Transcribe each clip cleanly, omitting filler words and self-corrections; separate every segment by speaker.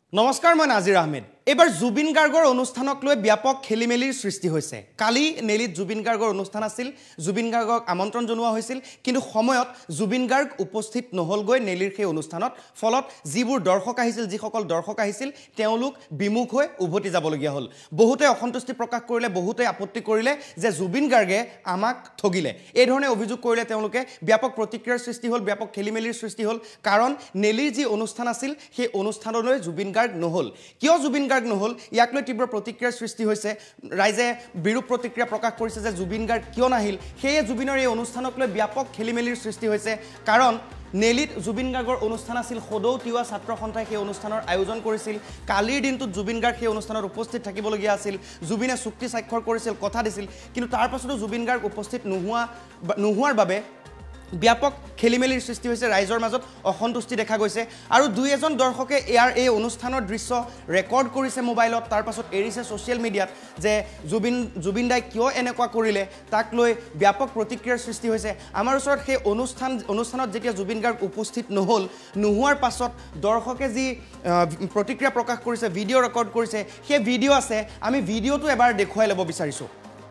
Speaker 1: নমস্কাৰ মই নাজিৰ আহমেদ এবাৰ জুবিন গাৰ্গৰ অনুষ্ঠানক লৈ ব্যাপক খেলিমেলিৰ সৃষ্টি হৈছে কালি নেলিত জুবিন গাৰ্গৰ অনুষ্ঠান আছিল জুবিন গাৰ্গক আমন্ত্ৰণ জনোৱা হৈছিল কিন্তু সময়ত জুবিন গাৰ্গ উপস্থিত নহলগৈ নেলিৰ সেই অনুষ্ঠানত ফলত যিবোৰ দৰ্শক আহিছিল যিসকল দৰ্শক আহিছিল তেওঁলোক বিমুখ হৈ উভতি যাবলগীয়া হ'ল বহুতে অসন্তুষ্টি প্ৰকাশ কৰিলে বহুতে আপত্তি কৰিলে যে জুবিন গাৰ্গে আমাক ঠগিলে এই ধৰণে অভিযোগ কৰিলে তেওঁলোকে ব্যাপক প্ৰতিক্ৰিয়াৰ সৃষ্টি হ'ল ব্যাপক খেলিমেলিৰ সৃষ্টি হ'ল কাৰণ নেলিৰ যি অনুষ্ঠান আছিল সেই অনুষ্ঠানলৈ জুবিন গাৰ্গ নহল কিয় জুবিন গাৰ্গ নহল ইয়াক লৈ তীব্ৰ প্ৰতিক্ৰিয়াৰ সৃষ্টি হৈছে ৰাইজে বিৰূপ প্ৰতিক্ৰিয়া প্ৰকাশ কৰিছে যে জুবিন গাৰ্গ কিয় নাহিল সেয়ে জুবিনৰ এই অনুষ্ঠানক লৈ ব্যাপক খেলিমেলিৰ সৃষ্টি হৈছে কাৰণ নেলিত জুবিন গাৰ্গৰ অনুষ্ঠান আছিল সদৌ তিৱা ছাত্ৰ সন্থাই সেই অনুষ্ঠানৰ আয়োজন কৰিছিল কালিৰ দিনটোত জুবিন গাৰ্গ সেই অনুষ্ঠানত উপস্থিত থাকিবলগীয়া আছিল জুবিনে চুক্তি স্বাক্ষৰ কৰিছিল কথা দিছিল কিন্তু তাৰ পাছতো জুবিন গাৰ্গ উপস্থিত নোহোৱাৰ বাবে ব্যাপক খেলিমেলিৰ সৃষ্টি হৈছে ৰাইজৰ মাজত অসন্তুষ্টি দেখা গৈছে আৰু দুই এজন দৰ্শকে ইয়াৰ এই অনুষ্ঠানৰ দৃশ্য ৰেকৰ্ড কৰিছে মোবাইলত তাৰ পাছত এৰিছে সোশ্যাল মিডিয়াত যে জুবিন দাই কিয় এনেকুৱা কৰিলে তাক লৈ ব্যাপক প্ৰতিক্ৰিয়াৰ সৃষ্টি হৈছে আমাৰ ওচৰত সেই অনুষ্ঠানত যেতিয়া জুবিন গাৰ্গ উপস্থিত নোহোৱাৰ পাছত দৰ্শকে যি প্ৰতিক্ৰিয়া প্ৰকাশ কৰিছে ভিডিঅ' ৰেকৰ্ড কৰিছে সেই ভিডিঅ' আছে আমি ভিডিঅ'টো এবাৰ দেখুৱাই ল'ব বিচাৰিছো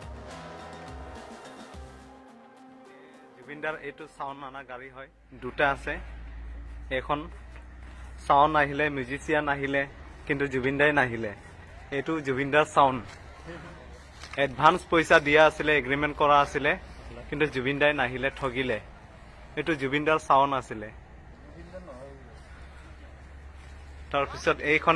Speaker 2: জুবিনদাৰ এইটো সাউন্ড আনা গাড়ী হয় দুটা আছে এখন সাউন্ড আহিলে মিউজিচিয়ান আহিলে কিন্তু জুবিনদাই নাহিলে এইটো জুবিনদাৰ সাউন্ড এডভান্স পইচা দিয়া আছিল এগ্ৰিমেন্ট কৰা আছিল কিন্তু জুবিনদাই নাহিলে ঠগিলে এইটো জুবিনদাৰ সাউন্ড আছিল তাৰ পিছত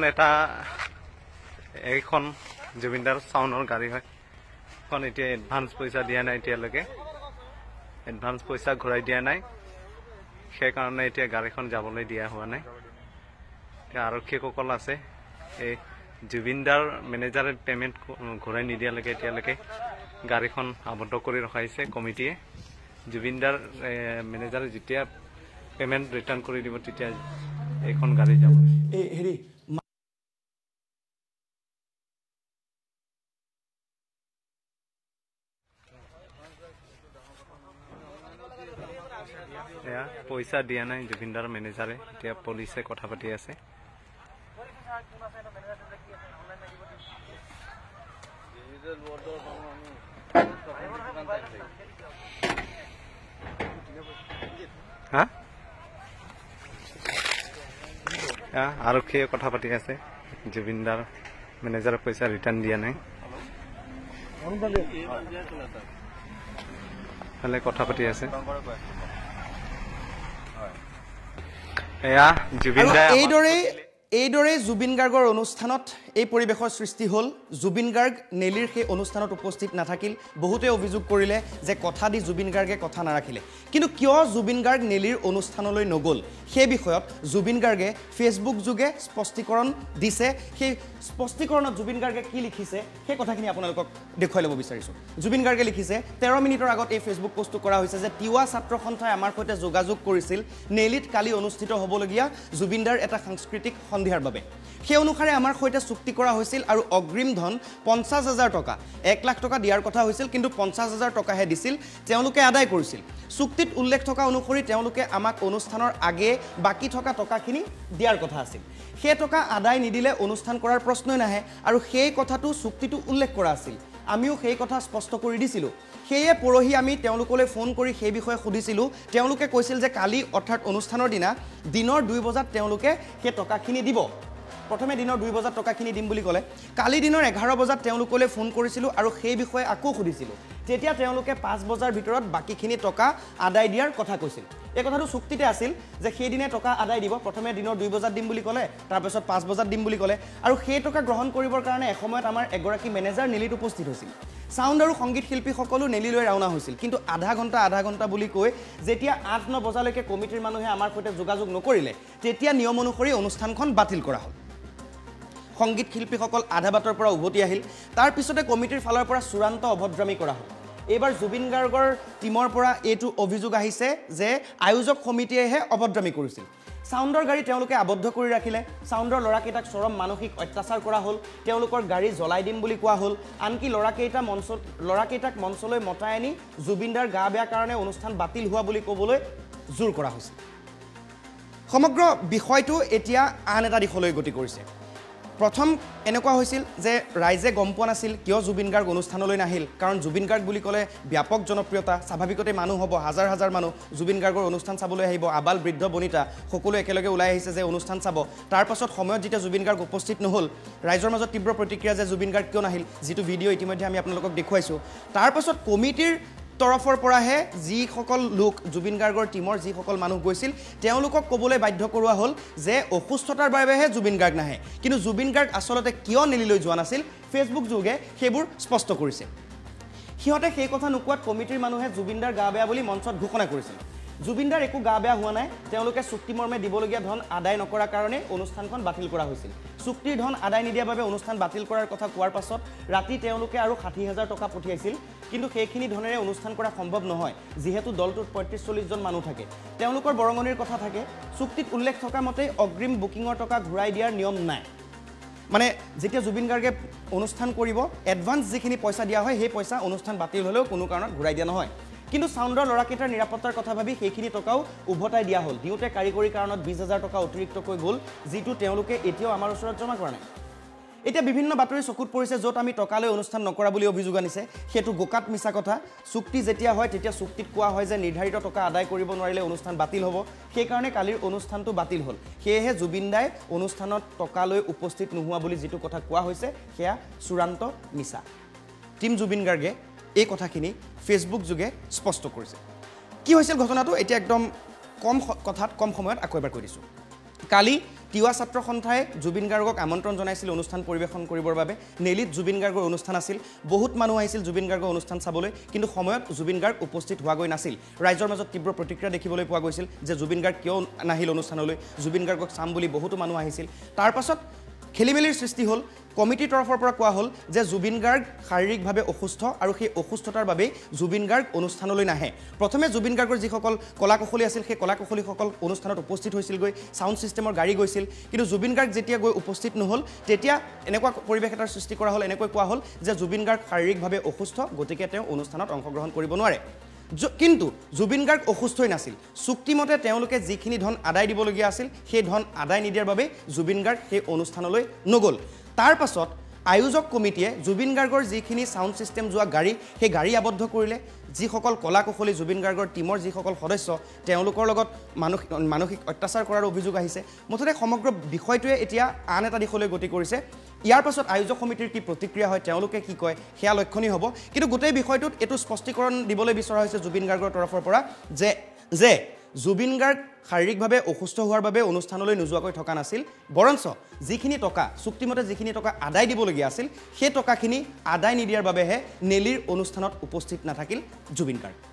Speaker 2: এইখন জুবিনদাৰ সাউন্ডৰ গাড়ী হয় এখন এতিয়া এডভান্স পইচা দিয়া নাই এতিয়ালৈকে এডভান্স পইচা ঘূৰাই দিয়া নাই সেই কাৰণে এতিয়া গাড়ীখন যাবলৈ দিয়া হোৱা নাই আৰক্ষীসকল আছে এই জুবিনদাৰ মেনেজাৰে পেমেন্ট ঘূৰাই নিদিয়ালৈকে এতিয়ালৈকে গাড়ীখন আবদ্ধ কৰি ৰখাইছে কমিটিয়ে জুবিনদাৰ মেনেজাৰে যেতিয়া পেমেন্ট ৰিটাৰ্ণ কৰি দিব তেতিয়া এইখন গাড়ী যাব
Speaker 1: হেৰি
Speaker 2: পইচা দিয়া নাই জুবিনদাৰ মেনেজাৰে এতিয়া পুলিচে কথা পাতি আছে আৰক্ষীয়ে কথা পাতি আছে জুবিনদাৰ মেনেজাৰে পইচা ৰিটাৰ্ণ দিয়া নাই ভালে কথা পাতি আছে
Speaker 1: এইদৰে জুবিন গাৰ্গৰ অনুষ্ঠানত এই পৰিৱেশৰ সৃষ্টি হ'ল জুবিন গাৰ্গ নেলিৰ সেই অনুষ্ঠানত উপস্থিত নাথাকিল বহুতে অভিযোগ কৰিলে যে কথা দি জুবিন গাৰ্গে কথা নাৰাখিলে কিন্তু কিয় জুবিন গাৰ্গ নেলিৰ অনুষ্ঠানলৈ নগ'ল সেই বিষয়ত জুবিন গাৰ্গে ফেচবুক যোগে স্পষ্টীকৰণ দিছে সেই স্পষ্টীকৰণত জুবিন গাৰ্গে কি লিখিছে সেই কথাখিনি আপোনালোকক দেখুৱাই ল'ব বিচাৰিছোঁ জুবিন গাৰ্গে লিখিছে 13 মিনিটৰ আগত এই ফেচবুক পোষ্টটো কৰা হৈছে যে তিৱা ছাত্ৰ সন্থাই আমাৰ সৈতে যোগাযোগ কৰিছিল নেলিত কালি অনুষ্ঠিত হ'বলগীয়া জুবিনদাৰ এটা সাংস্কৃতিক সন্ধিয়াৰ বাবে সেই অনুসাৰে আমাৰ সৈতে চুক্তি কৰা হৈছিল আৰু অগ্ৰিম ধন 50,000 টকা 1 লাখ টকা দিয়াৰ কথা হৈছিল কিন্তু 50,000 টকাহে দিছিল তেওঁলোকে আদায় কৰিছিল চুক্তিত উল্লেখ থকা অনুসৰি তেওঁলোকে আমাক অনুষ্ঠানৰ আগে বাকি থকা টকাখিনি দিয়াৰ কথা আছিল সেই টকা আদায় নিদিলে অনুষ্ঠান কৰাৰ প্ৰশ্নই নাহে আৰু সেই কথাটো চুক্তিটো উল্লেখ কৰা আছিল আমিও সেই কথা স্পষ্ট কৰি দিছিলো সেয়ে পৰহি আমি তেওঁলোকলৈ ফোন কৰি সেই বিষয়ে সুধিছিলো তেওঁলোকে কৈছিল যে কালি অৰ্থাৎ অনুষ্ঠানৰ দিনা দিনৰ 2 বজাত তেওঁলোকে সেই টকাখিনি দিব প্ৰথমে দিনৰ 2 বজাত টকাখিনি দিম বুলি ক'লে কালি দিনৰ 11 বজাত তেওঁলোকলৈ ফোন কৰিছিলো আৰু সেই বিষয়ে আকৌ সুধিছিলো তেতিয়া তেওঁলোকে 5 বজাৰ ভিতৰত বাকিখিনি টকা আদায় দিয়াৰ কথা কৈছিল এই কথাটো চুক্তিতে আছিল যে সেই দিনে টকা আদায় দিব প্ৰথমে দিনৰ 2 বজাত দিম বুলি ক'লে তাৰ পিছত 5 বজাত দিম বুলি ক'লে আৰু সেই টকা গ্ৰহণ কৰিবৰ কাৰণে এসময়ত আমাৰ এগৰাকী মেনেজাৰ নেলিত উপস্থিত হৈছিল সাউন্ড আৰু সংগীত শিল্পীসকলো নেলিলৈ ৰাওনা হৈছিল কিন্তু আধা ঘণ্টা বুলি কৈ যেতিয়া 8-9 বজালৈকে কমিটিৰ মানুহে আমাৰ সৈতে যোগাযোগ নকৰিলে তেতিয়া নিয়ম অনুসৰি অনুষ্ঠানখন বাতিল কৰা হ'ল সংগীত শিল্পীসকল আধা বাটৰ পৰা উভতি আহিল তাৰ পিছতে কমিটিৰ ফালৰ পৰা চূড়ান্ত অভদ্ৰামী কৰা হ'ল এইবাৰ জুবিন গাৰ্গৰ টিমৰ পৰা এইটো অভিযোগ আহিছে যে আয়োজক সমিতিয়েহে অভদ্ৰামী কৰিছিল সাউন্ডৰ গাড়ী তেওঁলোকে আবদ্ধ কৰি ৰাখিলে সাউন্ডৰ লৰাকেইটাক চৰম মানসিক অত্যাচাৰ কৰা হ'ল তেওঁলোকৰ গাড়ী জ্বলাই দিম বুলি কোৱা হ'ল আনকি লৰাকেইটাক মঞ্চলৈ মতাই আনি জুবিনদাৰ গা বেয়া কাৰণে অনুষ্ঠান বাতিল হোৱা বুলি ক'বলৈ জোৰ কৰা হৈছে সমগ্ৰ বিষয়টো এতিয়া আন এটা দিশলৈ গতি কৰিছে প্ৰথম এনেকুৱা হৈছিল যে ৰাইজে গম পোৱা নাছিল কিয় জুবিন গাৰ্গ অনুষ্ঠানলৈ নাহিল কাৰণ জুবিন গাৰ্গ বুলি ক'লে ব্যাপক জনপ্ৰিয়তা স্বাভাৱিকতে মানুহ হ'ব হাজাৰ হাজাৰ মানুহ জুবিন গাৰ্গৰ অনুষ্ঠান চাবলৈ আহিব আবাল বৃদ্ধ বনিতা সকলো একেলগে ওলাই আহিছে যে অনুষ্ঠান চাব তাৰ পাছত সময়ত যেতিয়া জুবিন গাৰ্গ উপস্থিত নহল ৰাইজৰ মাজত তীব্ৰ প্ৰতিক্ৰিয়া যে জুবিন গাৰ্গ কিয় নাহিল যিটো ভিডিঅ' ইতিমধ্যে আমি আপোনালোকক দেখুৱাইছোঁ তাৰ পাছত কমিটিৰ তৰফৰ পৰাহে যিসকল লোক জুবিন গাৰ্গৰ টিমৰ যিসকল মানুহ গৈছিল তেওঁলোকক ক'বলৈ বাধ্য কৰোৱা হ'ল যে অসুস্থতাৰ বাবেহে জুবিন গাৰ্গ নাহে কিন্তু জুবিন গাৰ্গ আচলতে কিয় নেলিলৈ যোৱা নাছিল ফেচবুক যোগে সেইবোৰ স্পষ্ট কৰিছে সিহঁতে সেই কথা নোকোৱাত কমিটিৰ মানুহে জুবিনদাৰ গা বেয়া বুলি মঞ্চত ঘোষণা কৰিছিল জুবিনদাৰ একো গা বেয়া হোৱা নাই তেওঁলোকে চুক্তিমৰ্মে দিবলগীয়া ধন আদায় নকৰাৰ কাৰণে অনুষ্ঠানখন বাতিল কৰা হৈছিল চুক্তিৰ ধন আদায় নিদিয়াৰ বাবে অনুষ্ঠান বাতিল কৰাৰ কথা কোৱাৰ পাছত ৰাতি তেওঁলোকে আৰু ৬০,০০০ টকা পঠিয়াইছিল কিন্তু সেইখিনি ধনেৰে অনুষ্ঠান কৰা সম্ভৱ নহয় যিহেতু দলটোত ৩৫-৪০ জন মানুহ থাকে তেওঁলোকৰ বৰঙণিৰ কথা থাকে চুক্তিত উল্লেখ থকা মতে অগ্ৰিম বুকিঙৰ টকা ঘূৰাই দিয়াৰ নিয়ম নাই মানে যেতিয়া জুবিন গাৰ্গে অনুষ্ঠান কৰিব এডভান্স যিখিনি পইচা দিয়া হয় সেই পইচা অনুষ্ঠান বাতিল হ'লেও কোনো কাৰণত ঘূৰাই দিয়া নহয় কিন্তু সাউন্ডৰ লৰাকেইটাৰ নিৰাপত্তাৰ কথা ভাবি সেইখিনি টকাও উভতাই দিয়া হ'ল দিওঁতে কাৰিকৰী কাৰণত ২০,০০০ টকা অতিৰিক্তকৈ গ'ল যিটো তেওঁলোকে এতিয়াও আমাৰ ওচৰত জমা কৰা নাই এতিয়া বিভিন্ন বাতৰি চকুত পৰিছে য'ত আমি টকালৈ অনুষ্ঠান নকৰা বুলি অভিযোগ আনিছে সেইটো গোকাত মিছা কথা চুক্তি যেতিয়া হয় তেতিয়া চুক্তিত কোৱা হয় যে নিৰ্ধাৰিত টকা আদায় কৰিব নোৱাৰিলে অনুষ্ঠান বাতিল হ'ব সেইকাৰণে কালিৰ অনুষ্ঠানটো বাতিল হ'ল সেয়েহে জুবিন দাই অনুষ্ঠানত টকালৈ উপস্থিত নোহোৱা বুলি যিটো কথা কোৱা হৈছে সেয়া চূড়ান্ত মিছা টিম জুবিন গাৰ্গে এই কথাখিনি ফেচবুক যোগে স্পষ্ট কৰিছে কি হৈছিল ঘটনাটো এতিয়া একদম কম কথাত কম সময়ত আকৌ এবাৰ কৈ দিছোঁ কালি তিৱা ছাত্ৰ সন্থাই জুবিন গাৰ্গক আমন্ত্ৰণ জনাইছিল অনুষ্ঠান পৰিৱেশন কৰিবৰ বাবে নেলিত জুবিন গাৰ্গৰ অনুষ্ঠান আছিল বহুত মানুহ আহিছিল জুবিন গাৰ্গৰ অনুষ্ঠান চাবলৈ কিন্তু সময়ত জুবিন গাৰ্গ উপস্থিত হোৱাগৈ নাছিল ৰাইজৰ মাজত তীব্ৰ প্ৰতিক্ৰিয়া দেখিবলৈ পোৱা গৈছিল যে জুবিন গাৰ্গ কিয় নাহিল অনুষ্ঠানলৈ জুবিন গাৰ্গক চাম বুলি বহুতো মানুহ আহিছিল তাৰ পাছত খেলিমেলিৰ সৃষ্টি হ'ল কমিটিৰ তৰফৰ পৰা কোৱা হ'ল যে জুবিন গাৰ্গ শাৰীৰিকভাৱে অসুস্থ আৰু সেই অসুস্থতাৰ বাবেই জুবিন গাৰ্গ অনুষ্ঠানলৈ নাহে প্ৰথমে জুবিন গাৰ্গৰ যিসকল কলাকুশলী আছিল সেই কলাকুশলীসকল অনুষ্ঠানত উপস্থিত হৈছিলগৈ ছাউণ্ড ছিষ্টেমৰ গাড়ী গৈছিল কিন্তু জুবিন গাৰ্গ যেতিয়া গৈ উপস্থিত নহ'ল তেতিয়া এনেকুৱা পৰিৱেশ এটাৰ সৃষ্টি কৰা হ'ল এনেকৈ কোৱা হ'ল যে জুবিন গাৰ্গ শাৰীৰিকভাৱে অসুস্থ গতিকে তেওঁ অনুষ্ঠানত অংশগ্ৰহণ কৰিব নোৱাৰে কিন্তু জুবিন গাৰ্গ অসুস্থই নাছিল চুক্তিমতে তেওঁলোকে যিখিনি ধন আদায় দিবলগীয়া আছিল সেই ধন আদায় নিদিয়াৰ বাবে জুবিন গাৰ্গ সেই অনুষ্ঠানলৈ নগ'ল তাৰ পাছত আয়োজক কমিটিয়ে জুবিন গাৰ্গৰ যিখিনি ছাউণ্ড ছিষ্টেম যোৱা গাড়ী সেই গাড়ী আবদ্ধ কৰিলে যিসকল কলাকুশলী জুবিন গাৰ্গৰ টিমৰ যিসকল সদস্য তেওঁলোকৰ লগত মানসিক অত্যাচাৰ কৰাৰ অভিযোগ আহিছে মুঠতে সমগ্ৰ বিষয়টোৱে এতিয়া আন এটা দিশলৈ গতি কৰিছে ইয়াৰ পাছত আয়োজক সমিতিৰ কি প্ৰতিক্ৰিয়া হয় তেওঁলোকে কি কয় সেয়া লক্ষণীয় হ'ব কিন্তু গোটেই বিষয়টোত এইটো স্পষ্টীকৰণ দিবলৈ বিচৰা হৈছে জুবিন গাৰ্গৰ তৰফৰ পৰা যে জুবিন গাৰ্গ শাৰীৰিকভাৱে অসুস্থ হোৱাৰ বাবে অনুষ্ঠানলৈ নোযোৱাকৈ থকা নাছিল বৰঞ্চ যিখিনি টকা চুক্তিমতে যিখিনি টকা আদায় দিবলগীয়া আছিল সেই টকাখিনি আদায় নিদিয়াৰ বাবেহে নেলিৰ অনুষ্ঠানত উপস্থিত নাথাকিল জুবিন গাৰ্গ